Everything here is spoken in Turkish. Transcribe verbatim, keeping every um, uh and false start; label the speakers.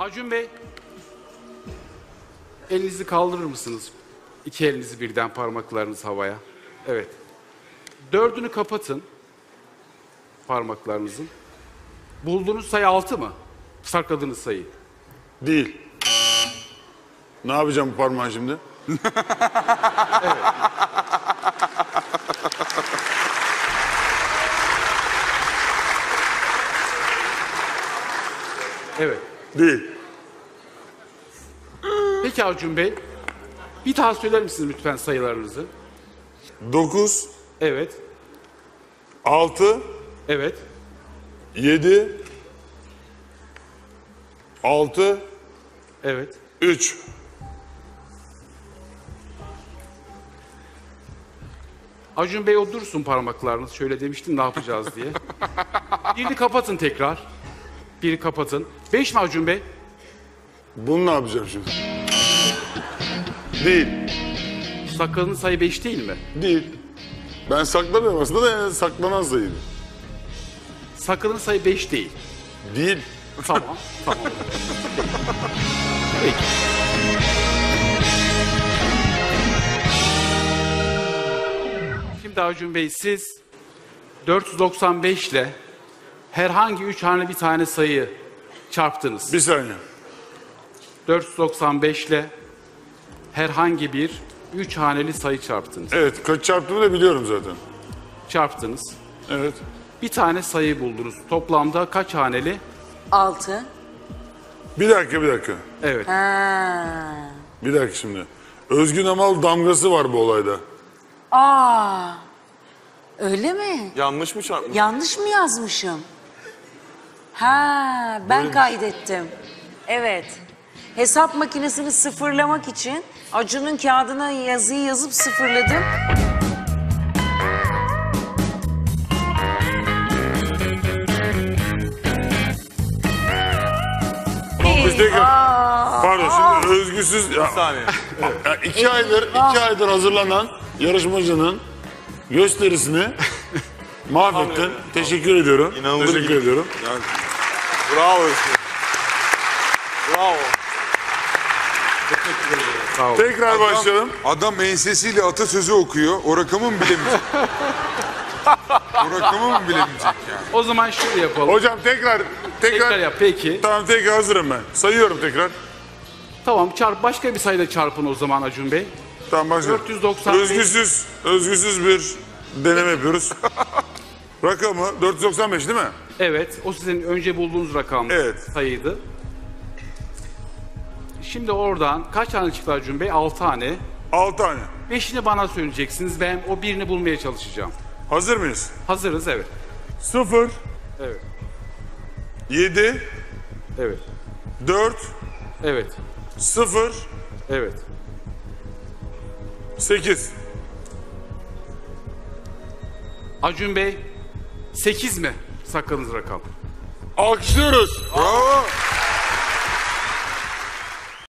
Speaker 1: Acun Bey, elinizi kaldırır mısınız? İki elinizi birden, parmaklarınız havaya. Evet. Dördünü kapatın. Parmaklarınızın. Bulduğunuz sayı altı mı? Sakladığınız sayı.
Speaker 2: Değil. Ne yapacağım bu parmağı şimdi?
Speaker 1: Evet. Evet.
Speaker 2: Değil.
Speaker 1: Peki Acun Bey, bir daha söyler misiniz lütfen sayılarınızı?
Speaker 2: Dokuz,
Speaker 1: Evet.
Speaker 2: altı,
Speaker 1: Evet.
Speaker 2: yedi, altı,
Speaker 1: Evet.
Speaker 2: üç.
Speaker 1: Acun Bey o dursun parmaklarınız. Şöyle demiştim ne yapacağız diye. Birini kapatın tekrar. Birini kapatın. Beş mi Acun Bey?
Speaker 2: Bunu ne yapacağım şimdi? Değil.
Speaker 1: Sakladığınız sayı beş değil mi?
Speaker 2: Değil. Ben saklamıyorum aslında da yani saklanan sayıydı.
Speaker 1: Sakladığınız sayı beş değil.
Speaker 2: Değil.
Speaker 1: Tamam. Tamam. Peki. Şimdi Acun Bey siz dört yüz doksan beş ile herhangi üç haneli bir tane sayı çarptınız.
Speaker 2: Bir saniye.
Speaker 1: dört yüz doksan beş ile herhangi bir üç haneli sayı çarptınız.
Speaker 2: Evet, kaç çarptığımı da biliyorum zaten.
Speaker 1: Çarptınız.
Speaker 2: Evet.
Speaker 1: Bir tane sayı buldunuz. Toplamda kaç haneli?
Speaker 3: Altı.
Speaker 2: Bir dakika, bir dakika.
Speaker 1: Evet.
Speaker 3: Ha.
Speaker 2: Bir dakika şimdi. Özgün Amal damgası var bu olayda.
Speaker 3: Aa. Öyle mi?
Speaker 4: Yanlış mı çarpmış?
Speaker 3: Yanlış mı yazmışım? Ha, ben kaydettim. Evet. Hesap makinesini sıfırlamak için Acun'un kağıdına yazıyı yazıp sıfırladım.
Speaker 2: Biz tekrar... Pardon şimdi özgüsüz... Ya,
Speaker 4: Bir saniye.
Speaker 2: ya iki aydır, iki aydır hazırlanan yarışmacının gösterisini mahvettin. Teşekkür ediyorum.
Speaker 4: İnanılır
Speaker 2: Teşekkür
Speaker 4: gibi.
Speaker 2: ediyorum.
Speaker 4: Yani, bravo Özgür. Bravo.
Speaker 1: Sağ olun.
Speaker 2: Tekrar başlayalım.
Speaker 5: Adam ensesiyle atasözü okuyor. O rakamı mı bilemeyecek? O rakamı mı bilemeyecek yani?
Speaker 1: O zaman şöyle yapalım.
Speaker 2: Hocam tekrar, tekrar...
Speaker 1: Tekrar yap. Peki.
Speaker 2: Tamam tekrar hazırım ben. Sayıyorum tekrar.
Speaker 1: Tamam. Çarp. Başka bir sayıyla çarpın o zaman Acun Bey.
Speaker 2: Tamam başlayalım.
Speaker 1: dört yüz doksan beş.
Speaker 2: Özgüsüz, özgüsüz bir deneme yapıyoruz. Rakamı dört yüz doksan beş değil mi?
Speaker 1: Evet. O sizin önce bulduğunuz rakam
Speaker 2: Evet.
Speaker 1: sayıydı. Şimdi oradan kaç tane çıktı Acun Bey? altı tane.
Speaker 2: altı tane.
Speaker 1: Beşini bana söyleyeceksiniz. Ben o birini bulmaya çalışacağım.
Speaker 2: Hazır mıyız?
Speaker 1: Hazırız. Evet.
Speaker 2: sıfır,
Speaker 1: Evet.
Speaker 2: yedi,
Speaker 1: Evet.
Speaker 2: dört,
Speaker 1: Evet.
Speaker 2: sıfır,
Speaker 1: Evet.
Speaker 2: sekiz.
Speaker 1: Acun Bey sekiz mi sakladığınız rakam?
Speaker 2: Alkışlıyoruz.
Speaker 5: Bravo.